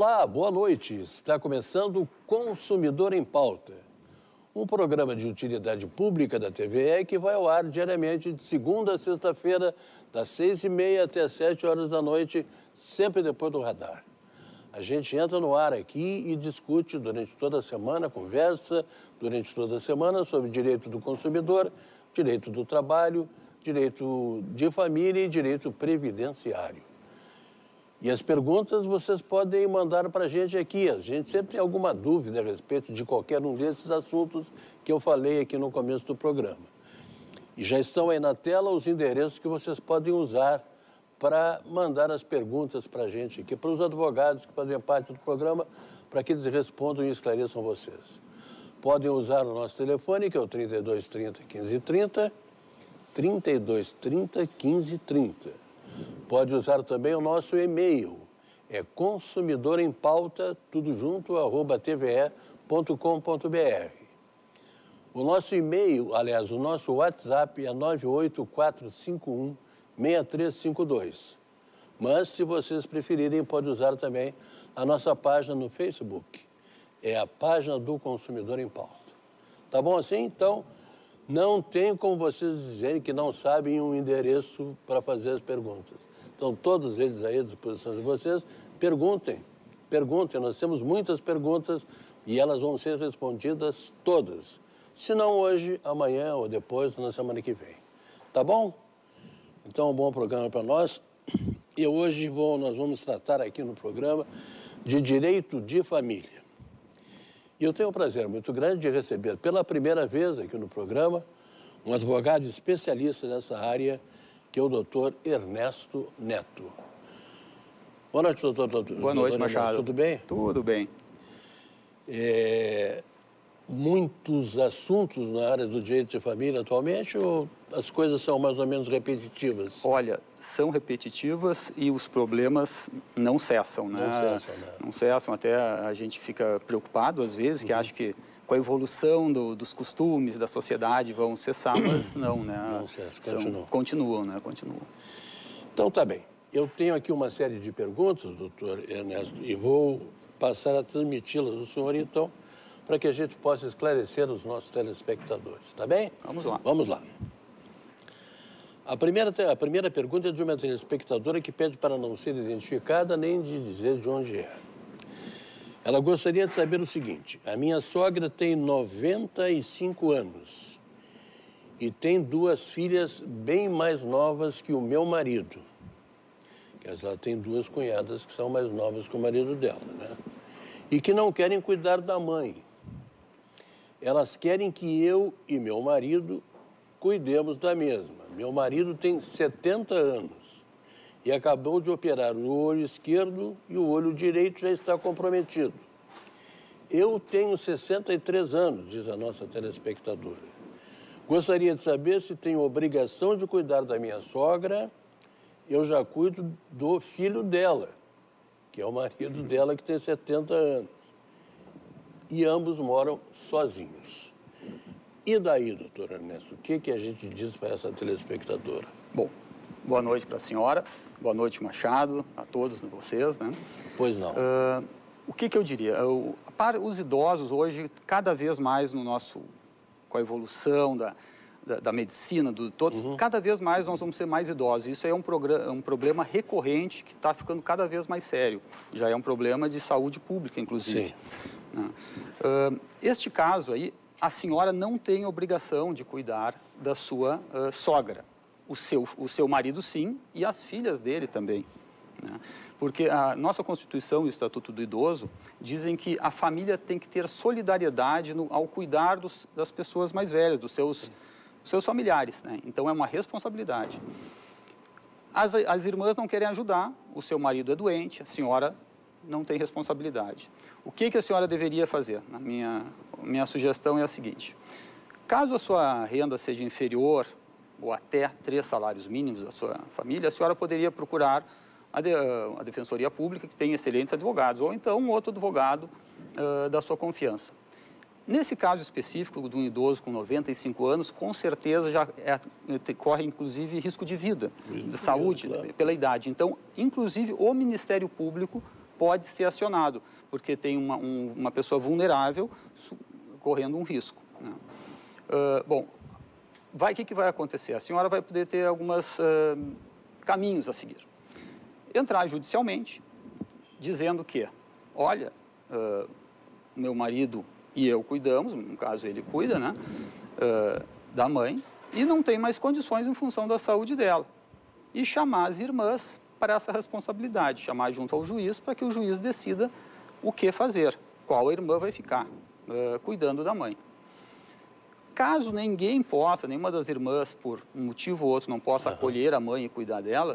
Olá, boa noite. Está começando o Consumidor em Pauta, um programa de utilidade pública da TVE que vai ao ar diariamente de segunda a sexta-feira, das 6h30 até as 7 horas da noite, sempre depois do radar. A gente entra no ar aqui e discute durante toda a semana, conversa durante toda a semana sobre direito do consumidor, direito do trabalho, direito de família e direito previdenciário. E as perguntas vocês podem mandar para a gente aqui. A gente sempre tem alguma dúvida a respeito de qualquer um desses assuntos que eu falei aqui no começo do programa. E já estão aí na tela os endereços que vocês podem usar para mandar as perguntas para a gente aqui, para os advogados que fazem parte do programa, para que eles respondam e esclareçam vocês. Podem usar o nosso telefone, que é o 3230 1530, 3230 1530. Pode usar também o nosso e-mail, é consumidorempauta, tudo junto, @tve.com.br. O nosso e-mail, aliás, o nosso WhatsApp é 984516352. Mas, se vocês preferirem, pode usar também a nossa página no Facebook. É a página do Consumidor em Pauta. Tá bom assim? Então, não tem como vocês dizerem que não sabem um endereço para fazer as perguntas. Então, todos eles aí à disposição de vocês, perguntem. Perguntem, nós temos muitas perguntas e elas vão ser respondidas todas. Se não hoje, amanhã ou depois, na semana que vem. Tá bom? Então, um bom programa para nós. E hoje nós vamos tratar aqui no programa de direito de família. E eu tenho o prazer muito grande de receber pela primeira vez aqui no programa um advogado especialista nessa área, que é o doutor Ernesto Neto. Boa noite, doutor. Boa noite, Machado. Tudo bem? Tudo bem. Muitos assuntos na área do direito de família atualmente, ou as coisas são mais ou menos repetitivas? Olha, são repetitivas e os problemas não cessam, né? Não cessam, né? Não cessam, até a gente fica preocupado às vezes, que acha que com a evolução dos costumes da sociedade vão cessar, mas não, né? Não cessam, continuam, né? Continuam. Então, tá bem. Eu tenho aqui uma série de perguntas, doutor Ernesto, e vou passar a transmiti-las ao senhor, então, para que a gente possa esclarecer os nossos telespectadores, tá bem? Vamos lá. Vamos lá. A primeira pergunta é de uma telespectadora que pede para não ser identificada nem de dizer de onde é. Ela gostaria de saber o seguinte: a minha sogra tem 95 anos e tem 2 filhas bem mais novas que o meu marido. Ela tem 2 cunhadas que são mais novas que o marido dela, né? E que não querem cuidar da mãe. Elas querem que eu e meu marido cuidemos da mesma. Meu marido tem 70 anos e acabou de operar o olho esquerdo e o olho direito já está comprometido. Eu tenho 63 anos, diz a nossa telespectadora. Gostaria de saber se tenho obrigação de cuidar da minha sogra. Eu já cuido do filho dela, que é o marido dela, que tem 70 anos. E ambos moram sozinhos. E daí, doutor Ernesto, o que a gente diz para essa telespectadora? Bom, boa noite para a senhora, boa noite, Machado, a todos vocês, né? Pois não. O que eu diria? Para os idosos hoje, cada vez mais com a evolução da medicina, cada vez mais nós vamos ser mais idosos. Isso é um problema recorrente que está ficando cada vez mais sério. Já é um problema de saúde pública, inclusive. Sim. Este caso aí, a senhora não tem obrigação de cuidar da sua sogra. O seu marido, sim, e as filhas dele também, né? Porque a nossa Constituição e o Estatuto do Idoso dizem que a família tem que ter solidariedade ao cuidar das pessoas mais velhas, dos seus familiares, né? Então, é uma responsabilidade. As irmãs não querem ajudar, o seu marido é doente, a senhora não tem responsabilidade. O que a senhora deveria fazer? A minha sugestão é a seguinte: caso a sua renda seja inferior ou até 3 salários mínimos da sua família, a senhora poderia procurar a Defensoria Pública, que tem excelentes advogados, ou então um outro advogado da sua confiança. Nesse caso específico de um idoso com 95 anos, com certeza já corre, inclusive, risco de vida, de saúde, claro, pela idade. Então, inclusive, o Ministério Público pode ser acionado, porque tem uma pessoa vulnerável correndo um risco, né? Bom, o que vai acontecer? A senhora vai poder ter alguns caminhos a seguir. Entrar judicialmente, dizendo que, olha, meu marido e eu cuidamos, no caso ele cuida, né, da mãe, e não tem mais condições em função da saúde dela. E chamar as irmãs para essa responsabilidade, chamar junto ao juiz para que o juiz decida o que fazer, qual irmã vai ficar cuidando da mãe. Caso ninguém possa, nenhuma das irmãs, por um motivo ou outro, não possa acolher a mãe e cuidar dela,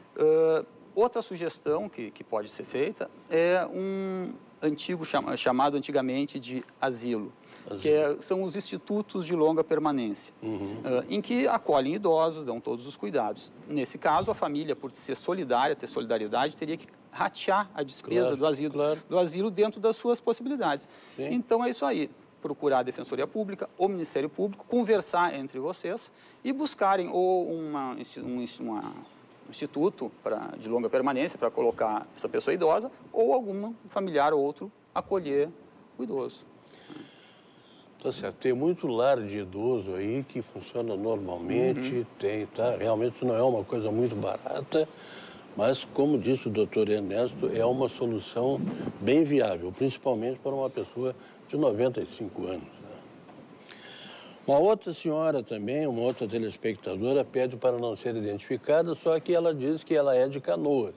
outra sugestão que pode ser feita é um antigo chamado antigamente de asilo, que são os institutos de longa permanência, em que acolhem idosos, dão todos os cuidados. Nesse caso, a família, por ser solidária, ter solidariedade, teria que ratear a despesa do asilo dentro das suas possibilidades. Sim. Então, é isso aí. Procurar a Defensoria Pública, o Ministério Público, conversar entre vocês e buscarem ou um instituto de longa permanência para colocar essa pessoa idosa ou algum familiar ou outro acolher o idoso. Tá certo. Tem muito lar de idoso aí que funciona normalmente, realmente não é uma coisa muito barata, mas, como disse o doutor Ernesto, é uma solução bem viável, principalmente para uma pessoa de 95 anos. Né? Uma outra senhora também, uma outra telespectadora, pede para não ser identificada, só que ela diz que ela é de Canoas.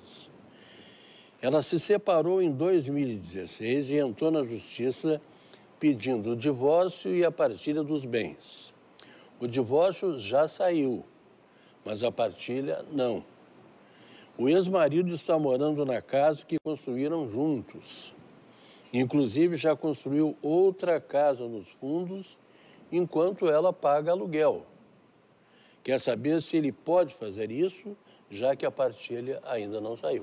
Ela se separou em 2016 e entrou na justiça pedindo o divórcio e a partilha dos bens. O divórcio já saiu, mas a partilha não. O ex-marido está morando na casa que construíram juntos. Inclusive, já construiu outra casa nos fundos, enquanto ela paga aluguel. Quer saber se ele pode fazer isso, já que a partilha ainda não saiu.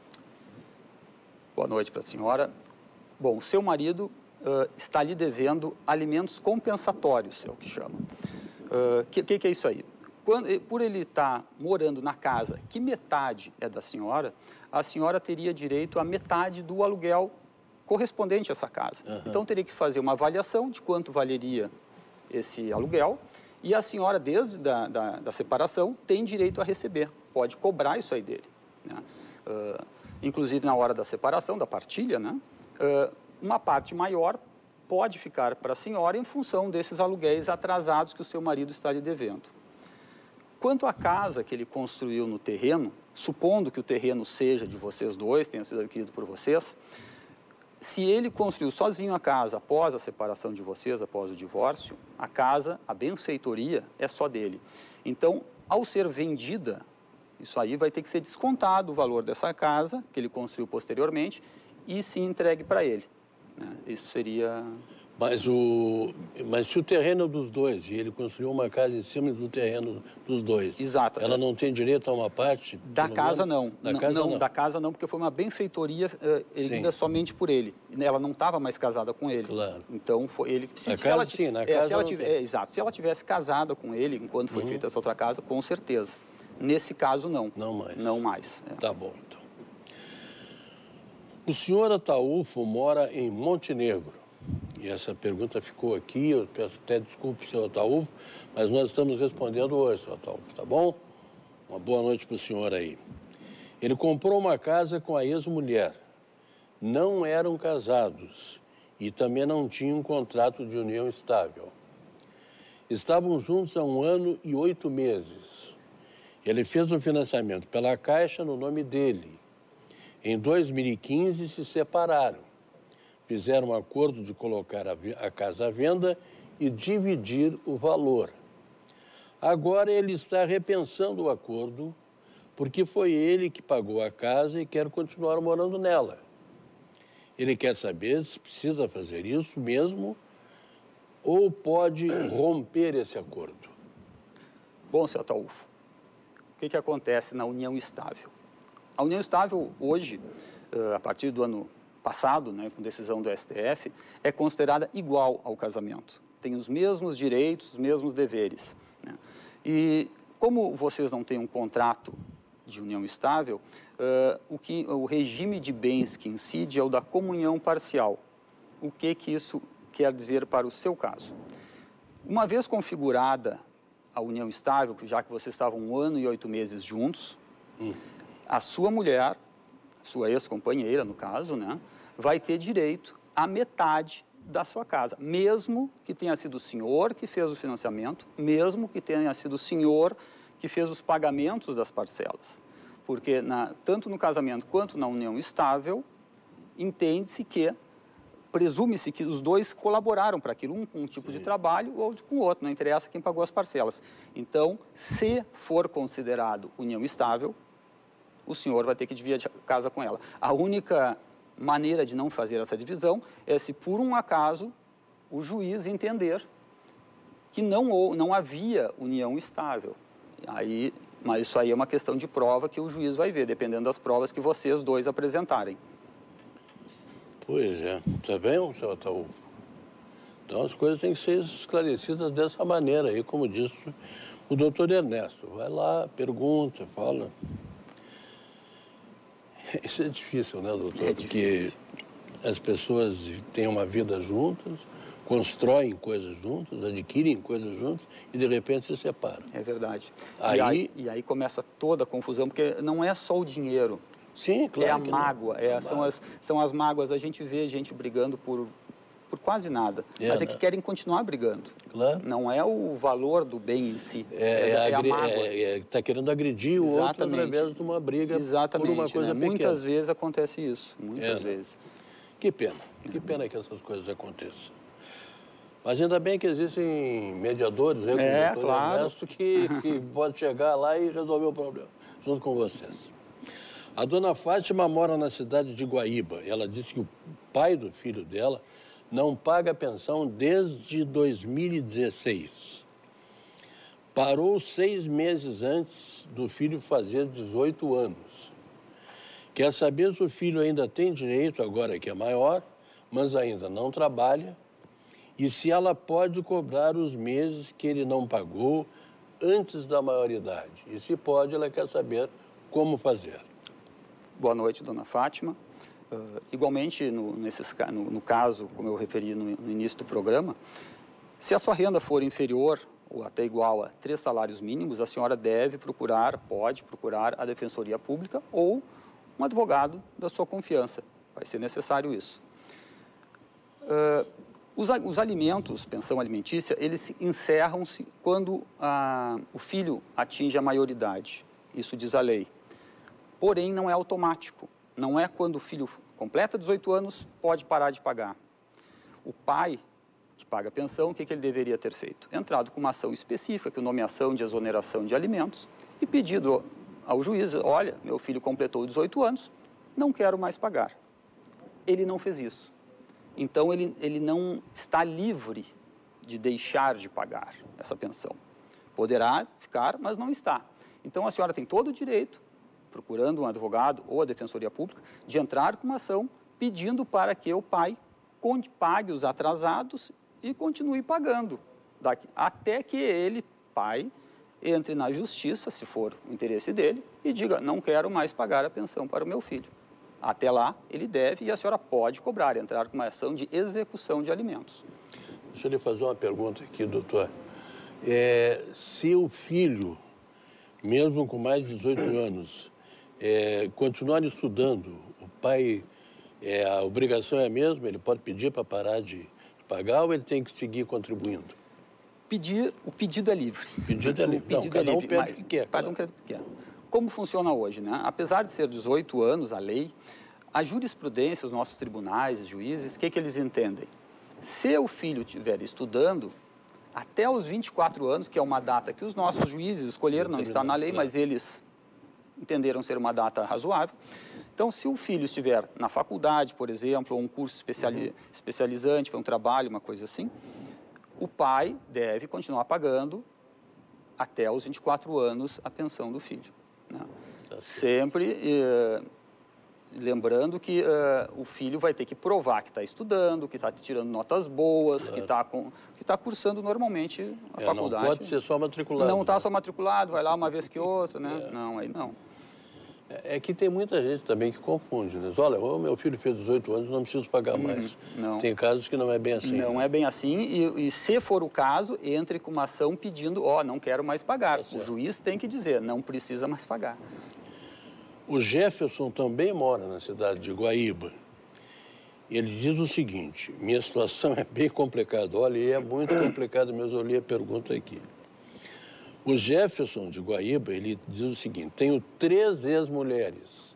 Boa noite para a senhora. Bom, o seu marido está lhe devendo alimentos compensatórios, é o que chama. O que é isso aí? Por ele estar morando na casa, que metade é da senhora, a senhora teria direito a metade do aluguel correspondente a essa casa. Então, teria que fazer uma avaliação de quanto valeria esse aluguel e a senhora, desde da separação, tem direito a receber, pode cobrar isso aí dele, né? Inclusive, na hora da separação, da partilha, né? Uma parte maior pode ficar para a senhora em função desses aluguéis atrasados que o seu marido está lhe devendo. Quanto à casa que ele construiu no terreno, supondo que o terreno seja de vocês dois, tenha sido adquirido por vocês, se ele construiu sozinho a casa após a separação de vocês, após o divórcio, a casa, a benfeitoria, é só dele. Então, ao ser vendida, isso aí vai ter que ser descontado o valor dessa casa, que ele construiu posteriormente, e se entregue para ele, né? Isso seria... Mas se o terreno é dos dois, e ele construiu uma casa em cima do terreno dos dois, exato, ela não tem direito a uma parte? Da casa não. Da casa não, porque foi uma benfeitoria erguida somente por ele. Ela não estava mais casada com ele. Claro. Então, foi ele... Exato. Se ela tivesse casada com ele, enquanto foi feita essa outra casa, com certeza. Nesse caso, não. Não mais. Não mais. Tá bom, então. O senhor Ataúfo mora em Montenegro. E essa pergunta ficou aqui, eu peço até desculpa, senhor Ataúfo, mas nós estamos respondendo hoje, senhor Ataúfo, tá bom? Uma boa noite para o senhor aí. Ele comprou uma casa com a ex-mulher. Não eram casados e também não tinham contrato de união estável. Estavam juntos há 1 ano e 8 meses. Ele fez um financiamento pela Caixa no nome dele. Em 2015 se separaram. Fizeram um acordo de colocar a casa à venda e dividir o valor. Agora ele está repensando o acordo, porque foi ele que pagou a casa e quer continuar morando nela. Ele quer saber se precisa fazer isso mesmo ou pode romper esse acordo. Bom, senhor Ataúfo, o que acontece na união estável? A união estável hoje, a partir do ano passado, né, com decisão do STF, é considerada igual ao casamento. Tem os mesmos direitos, os mesmos deveres, né? E como vocês não têm um contrato de união estável, o regime de bens que incide é o da comunhão parcial. O que isso quer dizer para o seu caso? Uma vez configurada a união estável, já que vocês estavam 1 ano e 8 meses juntos, a sua mulher, sua ex-companheira no caso, né, vai ter direito à metade da sua casa, mesmo que tenha sido o senhor que fez o financiamento, mesmo que tenha sido o senhor que fez os pagamentos das parcelas. Porque tanto no casamento quanto na união estável, entende-se que, presume-se que os dois colaboraram para aquilo, um com um tipo de trabalho ou outro com o outro, não interessa quem pagou as parcelas. Então, se for considerado união estável, o senhor vai ter que dividir a casa com ela. A única maneira de não fazer essa divisão é se, por um acaso, o juiz entender que não havia união estável. Mas isso aí é uma questão de prova que o juiz vai ver, dependendo das provas que vocês dois apresentarem. Pois é, está bem, senhor Ataúfo? Então as coisas têm que ser esclarecidas dessa maneira aí, como disse o doutor Ernesto. Vai lá, pergunta, fala. Isso é difícil, né, doutor? É difícil. Porque as pessoas têm uma vida juntas, constroem coisas juntas, adquirem coisas juntas e de repente se separam. É verdade. E aí começa toda a confusão, porque não é só o dinheiro. Sim, claro. É a mágoa, são as mágoas. A gente vê gente brigando por quase nada, mas é que querem continuar brigando. Claro. Não é o valor do bem em si, é a mágoa. Está querendo agredir o outro através de uma briga por uma coisa pequena. Muitas vezes acontece isso, muitas vezes. Que pena que essas coisas aconteçam. Mas ainda bem que existem mediadores, como o doutor Ernesto, que pode chegar lá e resolver o problema, junto com vocês. A dona Fátima mora na cidade de Guaíba. Ela disse que o pai do filho dela não paga a pensão desde 2016. Parou 6 meses antes do filho fazer 18 anos. Quer saber se o filho ainda tem direito, agora que é maior, mas ainda não trabalha, e se ela pode cobrar os meses que ele não pagou antes da maioridade. E se pode, ela quer saber como fazer. Boa noite, dona Fátima. Igualmente, no caso, como eu referi no início do programa, se a sua renda for inferior ou até igual a 3 salários mínimos, a senhora pode procurar a Defensoria Pública ou um advogado da sua confiança. Vai ser necessário isso. Os alimentos, pensão alimentícia, eles encerram-se quando o filho atinge a maioridade. Isso diz a lei. Porém, não é automático. Não é quando o filho completa 18 anos, pode parar de pagar. O pai que paga a pensão, o que ele deveria ter feito? Entrado com uma ação específica, que é nomeação de exoneração de alimentos, e pedido ao juiz, olha, meu filho completou 18 anos, não quero mais pagar. Ele não fez isso. Então, ele não está livre de deixar de pagar essa pensão. Poderá ficar, mas não está. Então, a senhora tem todo o direito, procurando um advogado ou a Defensoria Pública, de entrar com uma ação pedindo para que o pai pague os atrasados e continue pagando, até que ele, pai, entre na justiça, se for o interesse dele, e diga, não quero mais pagar a pensão para o meu filho. Até lá, ele deve e a senhora pode cobrar, entrar com uma ação de execução de alimentos. Deixa eu lhe fazer uma pergunta aqui, doutor. Se o filho, mesmo com mais de 18 anos, continuar estudando, o pai, a obrigação é a mesma? Ele pode pedir para parar de pagar ou ele tem que seguir contribuindo? O pedido é livre. O pedido é livre. Não, cada um pede o que quer. Cada um quer o que quer. Como funciona hoje, né? Apesar de ser 18 anos a lei, a jurisprudência, os nossos tribunais, os juízes, o que eles entendem? Se o filho estiver estudando, até os 24 anos, que é uma data que os nossos juízes escolheram, não está na lei, mas eles entenderam ser uma data razoável. Então, se o filho estiver na faculdade, por exemplo, ou um curso especializante para um trabalho, uma coisa assim, o pai deve continuar pagando até os 24 anos a pensão do filho. Né? Sempre lembrando que o filho vai ter que provar que está estudando, que está tirando notas boas, que está cursando normalmente a faculdade. Não pode ser só matriculado. Não está só matriculado, vai lá uma vez que outra, né? Não, aí não. É que tem muita gente também que confunde, né? Olha, o meu filho fez 18 anos, não preciso pagar mais. Não. Tem casos que não é bem assim. Não é bem assim, e se for o caso, entre com uma ação pedindo, não quero mais pagar. O juiz tem que dizer, não precisa mais pagar. O Jefferson também mora na cidade de Guaíba. Ele diz o seguinte, minha situação é bem complicada. Olha, e é muito complicado mesmo, eu li a pergunta aqui. O Jefferson de Guaíba, ele diz o seguinte, tenho 3 ex-mulheres,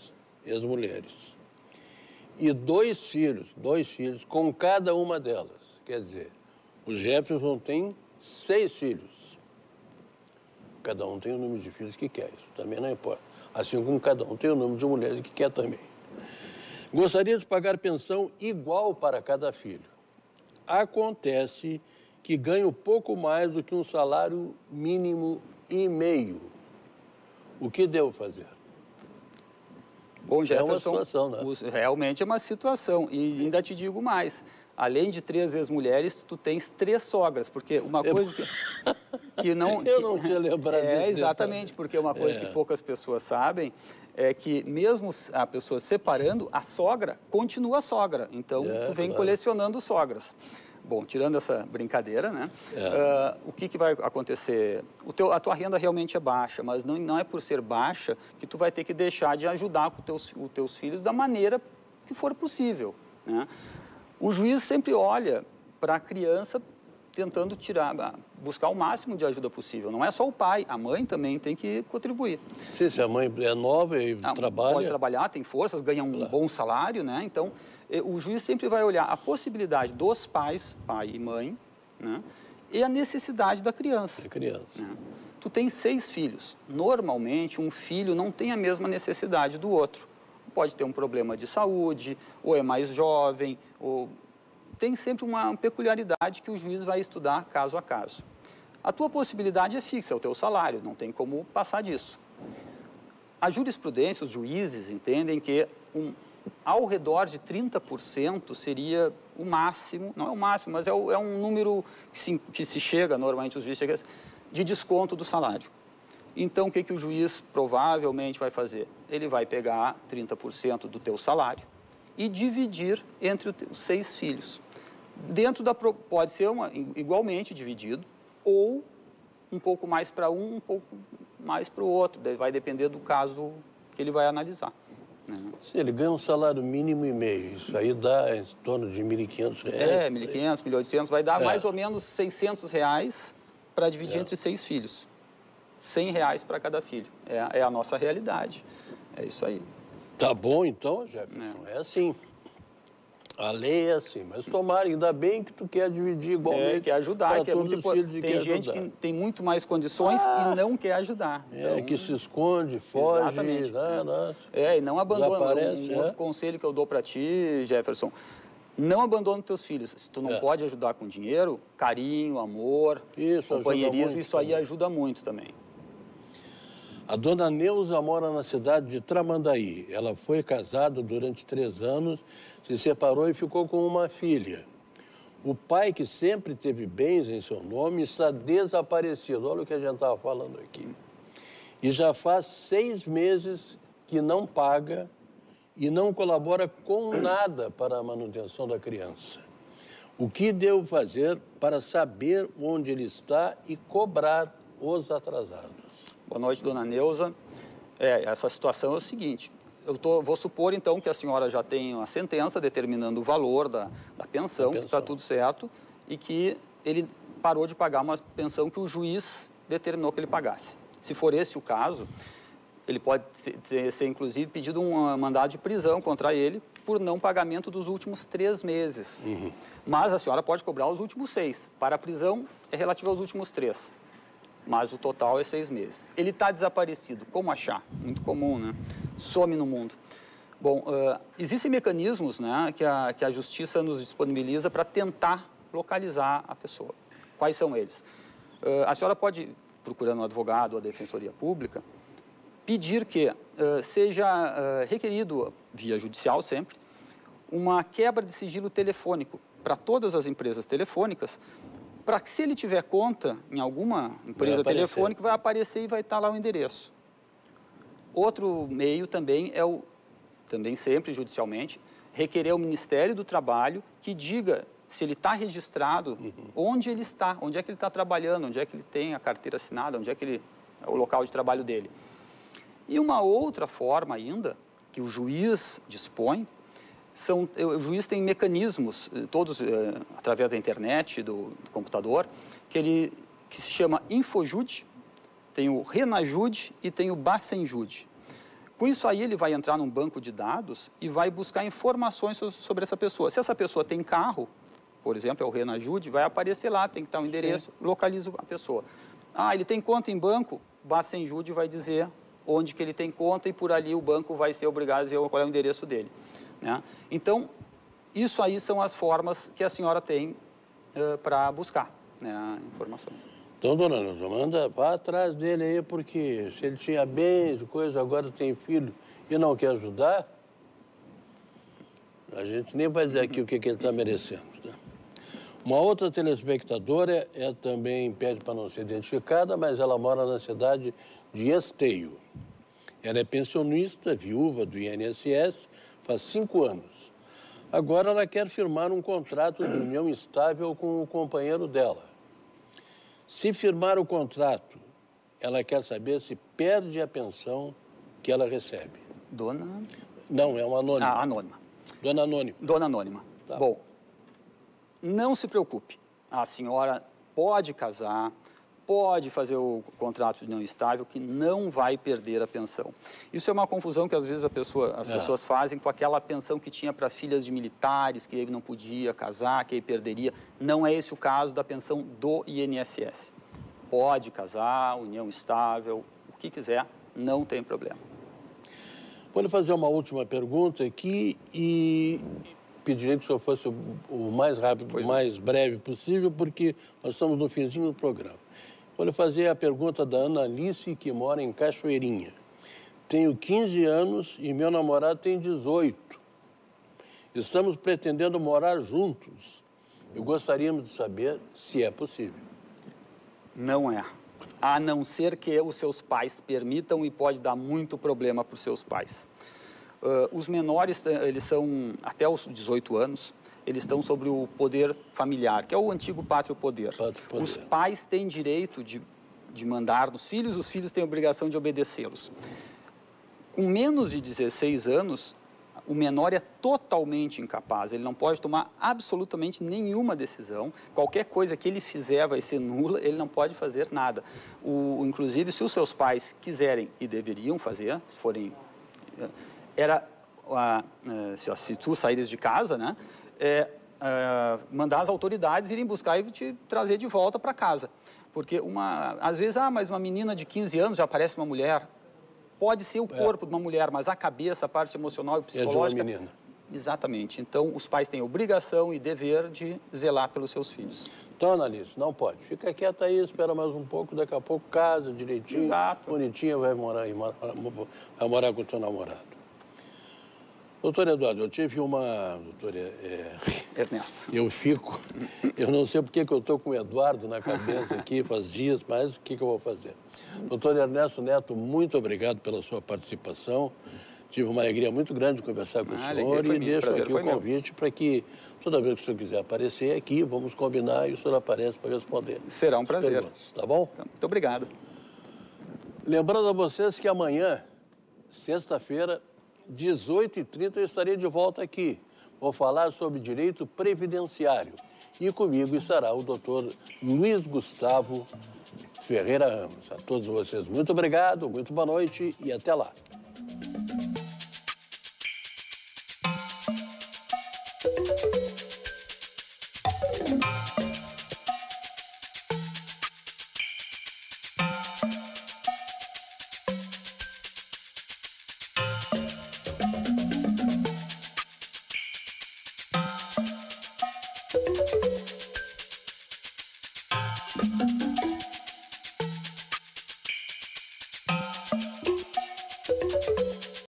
e 2 filhos com cada uma delas. Quer dizer, o Jefferson tem 6 filhos. Cada um tem o número de filhos que quer, isso também não importa. Assim como cada um tem o número de mulheres que quer também. Gostaria de pagar pensão igual para cada filho. Acontece que ganho pouco mais do que um salário mínimo e meio. O que devo fazer? Bom, Jefferson, é uma situação, né? Realmente é uma situação. E ainda te digo mais, além de 3 ex-mulheres, tu tens 3 sogras, porque uma coisa que não... Eu não tinha lembrado disso. Exatamente, porque uma coisa que poucas pessoas sabem é que mesmo a pessoa separando, a sogra continua sogra. Então, tu vem colecionando sogras. Bom, tirando essa brincadeira, né? O que vai acontecer? A tua renda realmente é baixa, mas não é por ser baixa que tu vai ter que deixar de ajudar os teus filhos da maneira que for possível, né? O juiz sempre olha para a criança tentando buscar o máximo de ajuda possível. Não é só o pai, a mãe também tem que contribuir. Sim, se a mãe é nova e trabalha... Pode trabalhar, tem forças, ganha um bom salário, né? Então, o juiz sempre vai olhar a possibilidade dos pais, pai e mãe, né? E a necessidade da criança. Né? Tu tem 6 filhos. Normalmente, um filho não tem a mesma necessidade do outro. Pode ter um problema de saúde, ou é mais jovem, ou... Tem sempre uma peculiaridade que o juiz vai estudar caso a caso. A tua possibilidade é fixa, é o teu salário, não tem como passar disso. A jurisprudência, os juízes entendem que ao redor de 30% seria o máximo, não é o máximo, mas é um número que se chega, normalmente os juízes chegam, de desconto do salário. Então, o que o juiz provavelmente vai fazer? Ele vai pegar 30% do teu salário e dividir entre os 6 filhos. Pode ser igualmente dividido, ou um pouco mais para um pouco mais para o outro. Vai depender do caso que ele vai analisar. Né? Se ele ganha um salário mínimo e meio, isso aí dá em torno de R$1.500. R$1.500, R$1.800, vai dar mais ou menos R$600 para dividir entre 6 filhos. R$100 para cada filho. É a nossa realidade. É isso aí. Tá bom, então, Jefferson. É assim. A lei é assim, mas tomara, ainda bem que tu quer dividir igualmente. Quer ajudar, que é muito importante. Tem gente que tem muito mais condições e não quer ajudar. Então, que se esconde, foge. Exatamente. E não abandona. Outro conselho que eu dou para ti, Jefferson, não abandona os teus filhos. Se tu não pode ajudar com dinheiro, carinho, amor, companheirismo, isso aí ajuda muito também. A dona Neuza mora na cidade de Tramandaí. Ela foi casada durante 3 anos, se separou e ficou com uma filha. O pai, que sempre teve bens em seu nome, está desaparecido. Olha o que a gente estava falando aqui. E já faz 6 meses que não paga e não colabora com nada para a manutenção da criança. O que devo fazer para saber onde ele está e cobrar os atrasados? Boa noite, dona Neuza. Essa situação é o seguinte, vou supor, então, que a senhora já tem uma sentença determinando o valor da pensão, que está tudo certo, e que ele parou de pagar uma pensão que o juiz determinou que ele pagasse. Se for esse o caso, ele pode ser inclusive, pedido um mandado de prisão contra ele por não pagamento dos últimos 3 meses. Mas a senhora pode cobrar os últimos 6. Para a prisão, é relativo aos últimos 3. Mas o total é 6 meses. Ele está desaparecido. Como achar? Muito comum, né? Some no mundo. Bom, existem mecanismos, né, que a Justiça nos disponibiliza para tentar localizar a pessoa. Quais são eles? A senhora pode, procurando um advogado ou a Defensoria Pública, pedir que seja requerido, via judicial sempre, uma quebra de sigilo telefônico para todas as empresas telefônicas, para que, se ele tiver conta em alguma empresa telefônica, vai aparecer e vai estar lá o endereço. Outro meio também é também sempre judicialmente, requerer ao Ministério do Trabalho que diga se ele está registrado, onde ele está, onde é que ele está trabalhando, onde é que ele tem a carteira assinada, onde é que é o local de trabalho dele. E uma outra forma ainda, que o juiz dispõe, o juiz tem mecanismos, todos através da internet, do computador, que se chama Infojude, tem o Renajude e tem o Bacenjude. Com isso aí, ele vai entrar num banco de dados e vai buscar informações sobre essa pessoa. Se essa pessoa tem carro, por exemplo, é o Renajude, vai aparecer lá, tem que estar o endereço, localiza a pessoa. Ah, ele tem conta em banco, o Bacenjude vai dizer onde que ele tem conta e por ali o banco vai ser obrigado a dizer qual é o endereço dele. Né? Então, isso aí são as formas que a senhora tem para buscar, né, informações. Então, dona Amanda, vá atrás dele aí, porque se ele tinha bens, coisa, agora tem filho e não quer ajudar, a gente nem vai dizer aqui o que ele está merecendo. Né? Uma outra telespectadora também pede para não ser identificada, mas ela mora na cidade de Esteio. Ela é pensionista, viúva do INSS, faz 5 anos. Agora ela quer firmar um contrato de união estável com o companheiro dela. Se firmar o contrato, ela quer saber se perde a pensão que ela recebe. Dona? Não, é uma anônima. Ah, anônima. Dona Anônima. Dona Anônima. Tá. Bom, não se preocupe. A senhora pode casar, pode fazer o contrato de união estável, que não vai perder a pensão. Isso é uma confusão que às vezes as pessoas fazem com aquela pensão que tinha para filhas de militares, que ele não podia casar, que ele perderia. Não é esse o caso da pensão do INSS. Pode casar, união estável, o que quiser, não tem problema. Vou lhe fazer uma última pergunta aqui e pediria que o senhor fosse o mais rápido, o mais breve possível, porque nós estamos no finzinho do programa. Vou lhe fazer a pergunta da Ana Alice, que mora em Cachoeirinha. Tenho 15 anos e meu namorado tem 18. Estamos pretendendo morar juntos. E gostaríamos de saber se é possível. Não é. A não ser que os seus pais permitam, e pode dar muito problema para os seus pais. Os menores, eles são até os 18 anos, eles estão sobre o poder familiar, que é o antigo pátrio poder. Os pais têm direito de mandar nos filhos, os filhos têm a obrigação de obedecê-los. Com menos de 16 anos, o menor é totalmente incapaz, ele não pode tomar absolutamente nenhuma decisão, qualquer coisa que ele fizer vai ser nula, ele não pode fazer nada. Inclusive, se os seus pais quiserem e deveriam fazer, se forem... se tu saíres de casa, né? Mandar as autoridades irem buscar e te trazer de volta para casa. Porque, às vezes, mas uma menina de 15 anos já parece uma mulher. Pode ser o corpo de uma mulher, mas a cabeça, a parte emocional e psicológica... É de uma menina. Exatamente. Então, os pais têm obrigação e dever de zelar pelos seus filhos. Então, Analice, não pode. Fica quieta aí, espera mais um pouco, daqui a pouco casa direitinho, exato, bonitinha, vai morar com o teu namorado. Doutor Eduardo, eu tive uma... Doutor Ernesto. Eu não sei porque que eu estou com o Eduardo na cabeça aqui faz dias, mas o que eu vou fazer? Doutor Ernesto Neto, muito obrigado pela sua participação. Tive uma alegria muito grande de conversar com o senhor e deixo aqui o convite para que toda vez que o senhor quiser aparecer aqui, vamos combinar e o senhor aparece para responder. Será um prazer. Tá bom? Muito obrigado. Lembrando a vocês que amanhã, sexta-feira, 18h30, eu estarei de volta aqui. Vou falar sobre direito previdenciário. E comigo estará o doutor Luiz Gustavo Ferreira Ramos. A todos vocês, muito obrigado, muito boa noite e até lá.